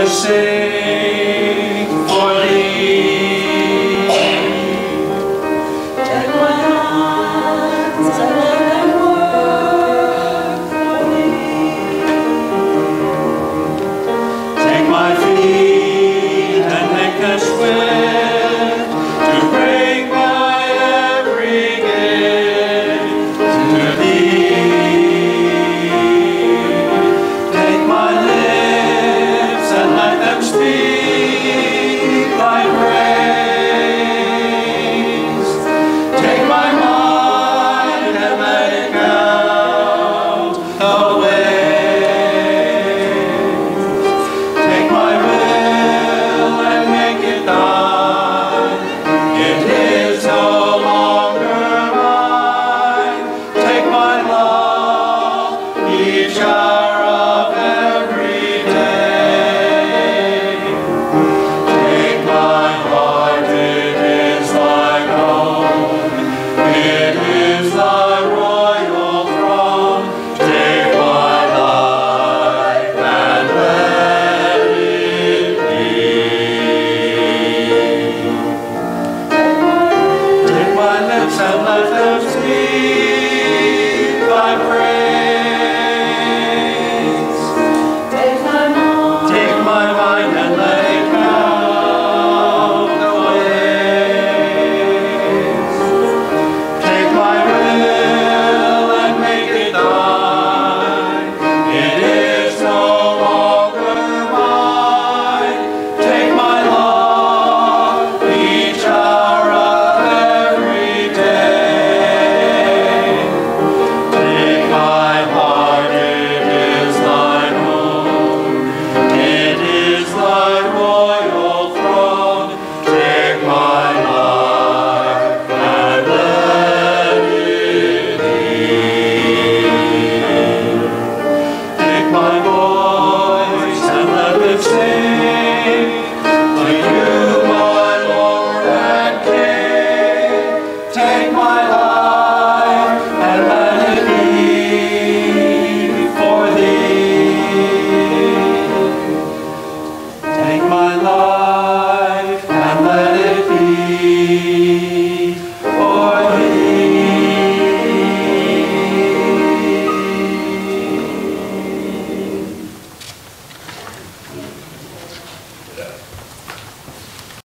sing for thee. Take my hands and let them work for thee. Take my feet and make them swift to bring my every gift to thee. Take my lips and let them speak thy praise. Take my mind and let it count the ways. Take my will and make it thine. It is no longer mine. Take my love, each hour of every day. Take my heart, it is thine own. It is thy royal throne. Take my life and let it be. Take my lips and let them speak thy praise. Take my mind. Take my mind and let it count the ways. Take my will and make it thine. It is no longer mine. Take my love, each hour of every day. Take my heart, it is thine own. It is thy royal throne. Take my life and let it be. Take my voice and let it sing to you, my Lord and King. Take my life and let it be for thee. Take my life and let it be for thee.